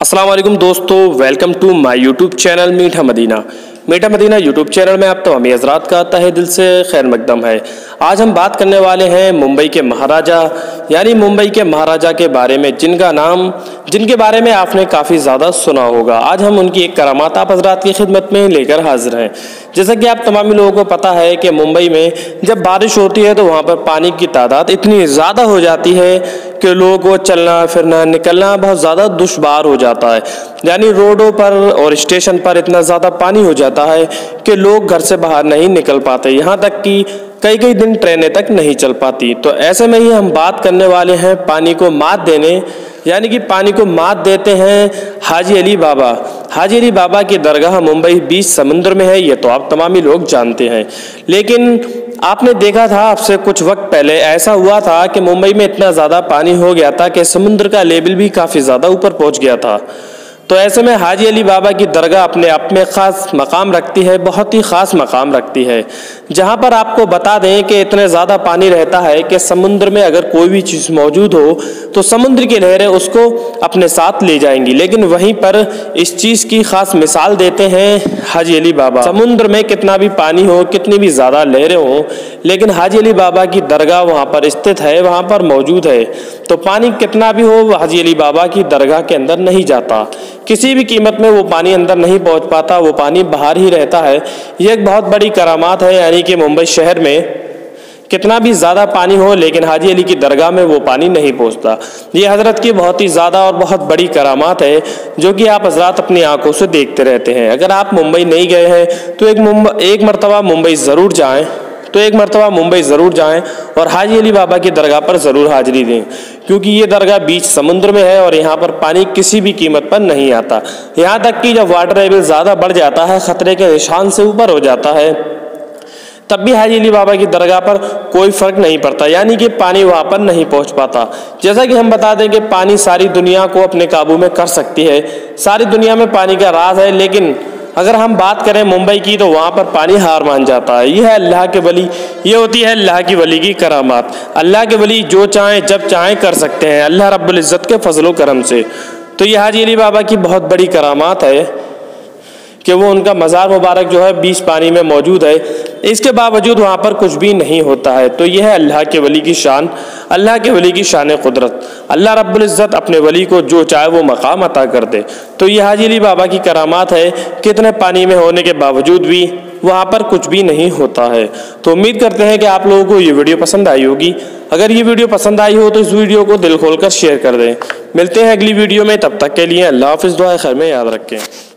अस्सलाम वालेकुम दोस्तों, welcome to my YouTube channel Meetha Madina YouTube channel में आप तमाम हज़रात का तहे दिल से खैर मकदम है। आज हम बात करने वाले हैं मुंबई के महाराजा यानी मुंबई के महाराजा के बारे में, जिनके बारे में आपने काफ़ी ज़्यादा सुना होगा। आज हम उनकी एक करामात आप हज़रात की खिदमत में लेकर हाजिर हैं। जैसा कि आप तमाम लोगों को पता है कि मुंबई में जब बारिश होती है तो वहाँ पर पानी की तादाद इतनी ज़्यादा हो जाती है कि लोगों को चलना फिरना निकलना बहुत ज़्यादा दुश्वार हो जाता है। यानी रोडों पर और स्टेशन पर इतना ज़्यादा पानी हो जाता है कि लोग घर से बाहर नहीं निकल पाते, यहाँ तक कि कई दिन ट्रेनें तक नहीं चल पाती। तो ऐसे में ही हम बात करने वाले हैं पानी को मात देने यानी कि पानी को मात देते हैं हाजी अली बाबा की दरगाह मुंबई बीच समुद्र में है। ये तो आप तमामी लोग जानते हैं, लेकिन आपने देखा था आपसे कुछ वक्त पहले ऐसा हुआ था कि मुंबई में इतना ज़्यादा पानी हो गया था कि समुद्र का लेवल भी काफ़ी ज़्यादा ऊपर पहुंच गया था। तो ऐसे में हाजी अली बाबा की दरगाह अपने आप में ख़ास मकाम रखती है, बहुत ही ख़ास मकाम रखती है, जहाँ पर आपको बता दें कि इतने ज़्यादा पानी रहता है कि समुद्र में अगर कोई भी चीज़ मौजूद हो तो समुद्र की लहरें उसको अपने साथ ले जाएंगी। लेकिन वहीं पर इस चीज़ की ख़ास मिसाल देते हैं हाजी अली बाबा। समुद्र में कितना भी पानी हो, कितनी भी ज़्यादा लहरें हों, लेकिन हाजी अली बाबा की दरगाह वहाँ पर स्थित है, वहाँ पर मौजूद है। तो पानी कितना भी हो हाजी अली बाबा की दरगाह के अंदर नहीं जाता, किसी भी कीमत में वो पानी अंदर नहीं पहुंच पाता, वो पानी बाहर ही रहता है। ये एक बहुत बड़ी करामात है, यानी कि मुंबई शहर में कितना भी ज़्यादा पानी हो लेकिन हाजी अली की दरगाह में वो पानी नहीं पहुंचता। ये हज़रत की बहुत ही ज़्यादा और बहुत बड़ी करामात है, जो कि आप हज़रात अपनी आंखों से देखते रहते हैं। अगर आप मुंबई नहीं गए हैं तो एक मरतबा मुंबई ज़रूर जाएं और हाजी अली बाबा की दरगाह पर ज़रूर हाजिरी दें, क्योंकि ये दरगाह बीच समुद्र में है और यहाँ पर पानी किसी भी कीमत पर नहीं आता। यहाँ तक कि जब वाटर लेवल ज़्यादा बढ़ जाता है, ख़तरे के निशान से ऊपर हो जाता है, तब भी हाजी अली बाबा की दरगाह पर कोई फ़र्क नहीं पड़ता, यानी कि पानी वहाँ पर नहीं पहुँच पाता। जैसा कि हम बता दें कि पानी सारी दुनिया को अपने काबू में कर सकती है, सारी दुनिया में पानी का राज है। लेकिन अगर हम बात करें मुंबई की तो वहाँ पर पानी हार मान जाता है। यह है अल्लाह के वली, ये होती है अल्लाह की वली की करामात। अल्लाह के वली जो चाहें जब चाहें कर सकते हैं अल्लाह रब्बुल इज़्ज़त के फजलो करम से। तो ये हाजी अली बाबा की बहुत बड़ी करामात है कि वो उनका मज़ार मुबारक जो है बीच पानी में मौजूद है, इसके बावजूद वहाँ पर कुछ भी नहीं होता है। तो यह है अल्लाह के वली की शान, अल्लाह के वली की शान कुदरत। अल्लाह रब्बुल इज़्ज़त अपने वली को जो चाहे वो मकाम अता कर दे। तो ये हाजी अली बाबा की करामात है, कितने पानी में होने के बावजूद भी वहाँ पर कुछ भी नहीं होता है। तो उम्मीद करते हैं कि आप लोगों को ये वीडियो पसंद आई होगी। अगर ये वीडियो पसंद आई हो तो इस वीडियो को दिल खोल कर शेयर कर दें। मिलते हैं अगली वीडियो में, तब तक के लिए अल्लाह हाफ़िज़, दुआ खैर में याद रखें।